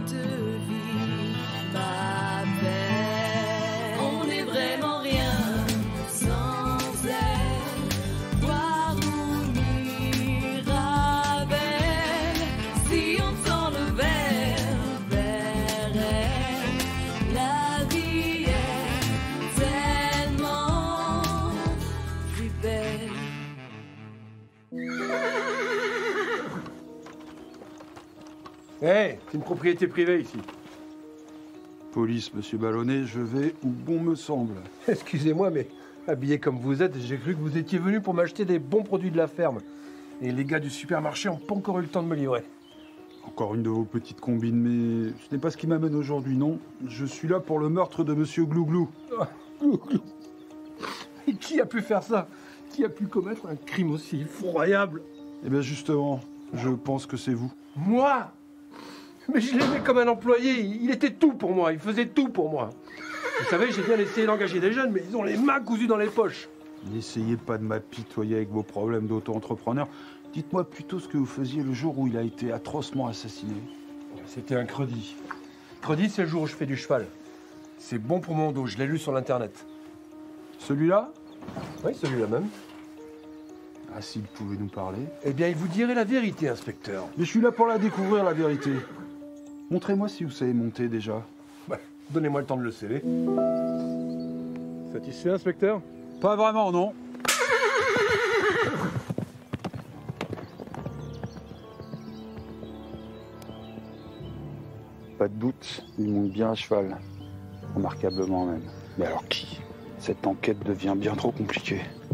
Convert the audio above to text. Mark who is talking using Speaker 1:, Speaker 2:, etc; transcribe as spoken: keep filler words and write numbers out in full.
Speaker 1: de vie, ma belle. On n'est vraiment rien sans elle. Voir où Mirabelle, si on tend le verre vers elle, la vie est tellement plus belle.
Speaker 2: Hé, hey, c'est une propriété privée ici.
Speaker 3: Police, monsieur Ballonnet, je vais où bon me semble.
Speaker 2: Excusez-moi, mais habillé comme vous êtes, j'ai cru que vous étiez venu pour m'acheter des bons produits de la ferme. Et les gars du supermarché n'ont pas encore eu le temps de me livrer.
Speaker 3: Encore une de vos petites combines, mais ce n'est pas ce qui m'amène aujourd'hui, non. Je suis là pour le meurtre de monsieur Glouglou.
Speaker 2: Ah, Glouglou. Et qui a pu faire ça? Qui a pu commettre un crime aussi effroyable?
Speaker 3: Eh bien justement, je pense que c'est vous.
Speaker 2: Moi? Mais je l'aimais comme un employé, il était tout pour moi, il faisait tout pour moi. Vous savez, j'ai bien essayé d'engager des jeunes, mais ils ont les mains cousues dans les poches.
Speaker 3: N'essayez pas de m'apitoyer avec vos problèmes d'auto-entrepreneur. Dites-moi plutôt ce que vous faisiez le jour où il a été atrocement assassiné.
Speaker 2: C'était un credi. Credi, c'est le jour où je fais du cheval. C'est bon pour mon dos, je l'ai lu sur l'internet.
Speaker 3: Celui-là?
Speaker 2: Oui, celui-là même.
Speaker 3: Ah, s'il pouvait nous parler.
Speaker 2: Eh bien, il vous dirait la vérité, inspecteur.
Speaker 3: Mais je suis là pour la découvrir, la vérité. Montrez-moi si vous savez monter déjà.
Speaker 2: Ouais, donnez-moi le temps de le sceller. Satisfait, inspecteur?
Speaker 3: Pas vraiment, non. Pas de doute, il monte bien à cheval. Remarquablement même. Mais alors qui? Cette enquête devient bien trop compliquée.